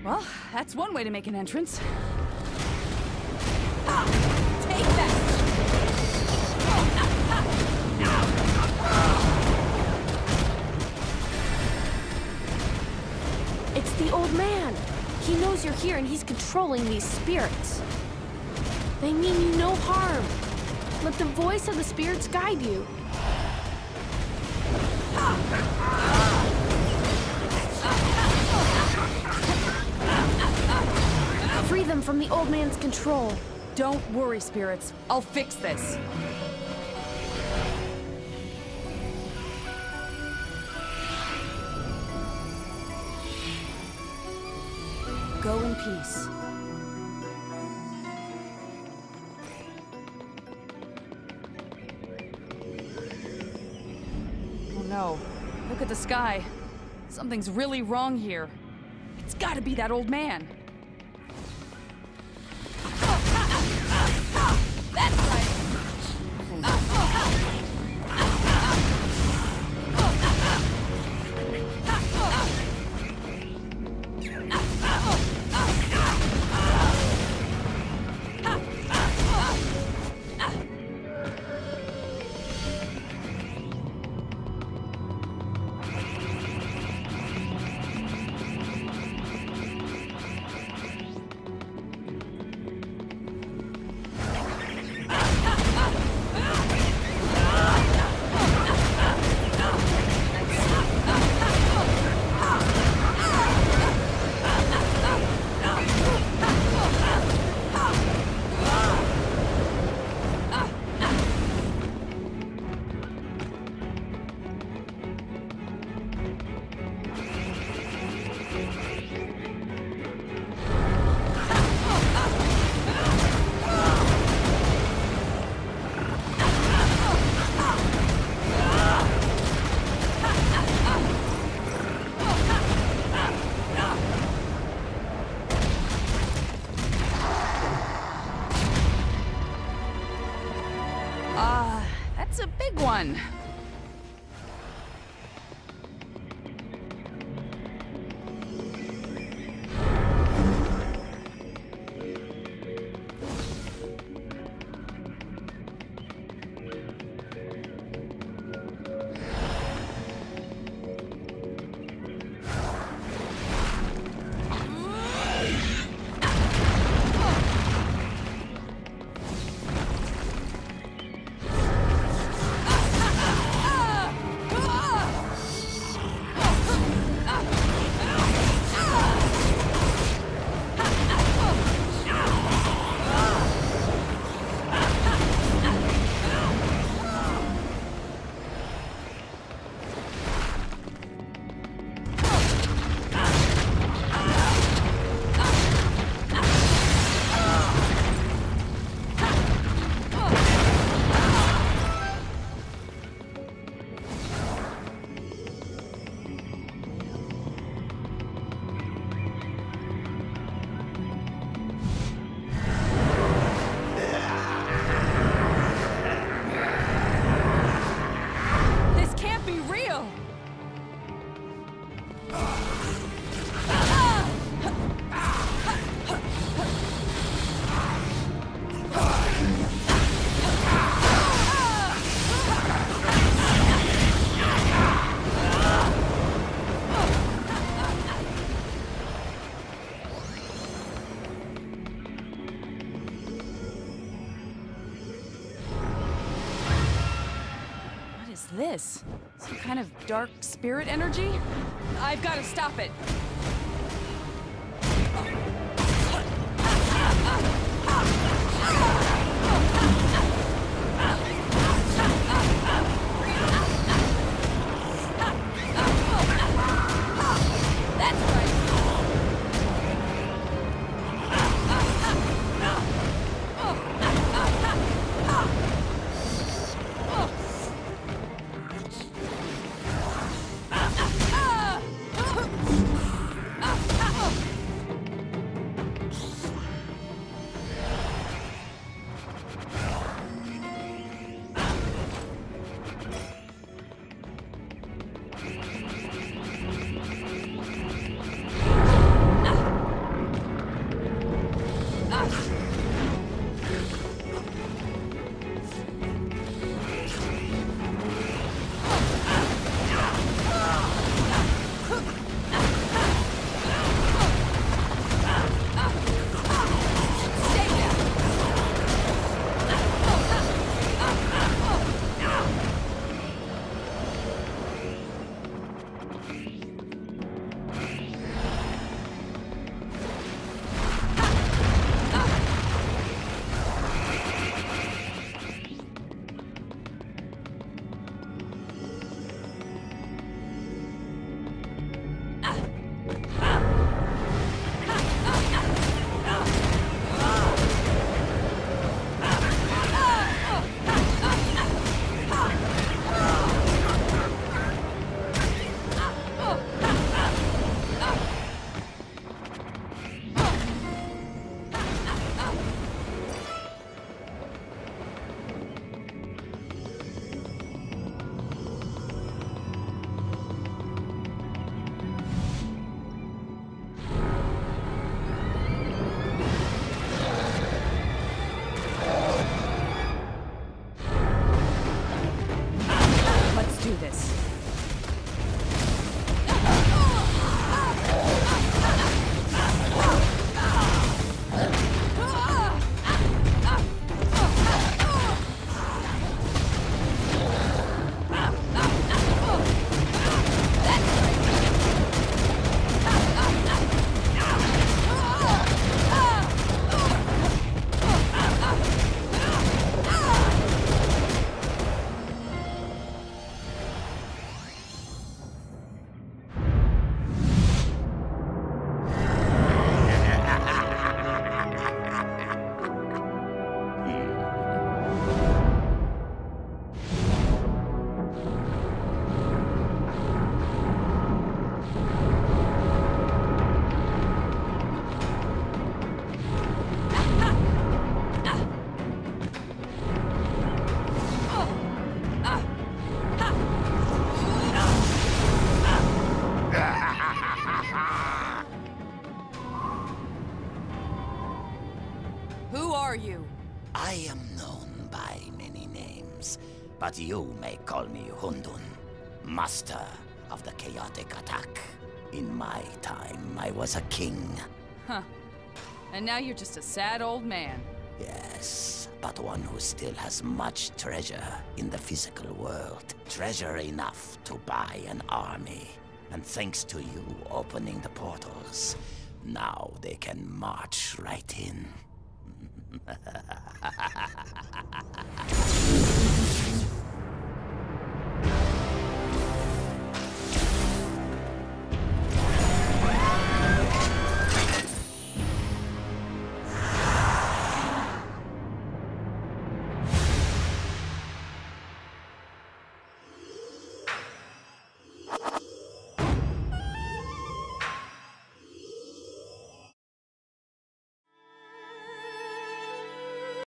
Well, that's one way to make an entrance. Take that! It's the old man. He knows you're here and he's controlling these spirits. They mean you no harm. Let the voice of the spirits guide you. Free them from the old man's control. Don't worry, spirits. I'll fix this. Go in peace. Oh no. Look at the sky. Something's really wrong here. It's gotta be that old man. That's right! That's a big one. This? Some kind of dark spirit energy? I've got to stop it. are you? I am known by many names, but you may call me Hundun, master of the chaotic attack. In my time, I was a king. Huh. And now you're just a sad old man. Yes, but one who still has much treasure in the physical world. Treasure enough to buy an army. And thanks to you opening the portals, now they can march right in.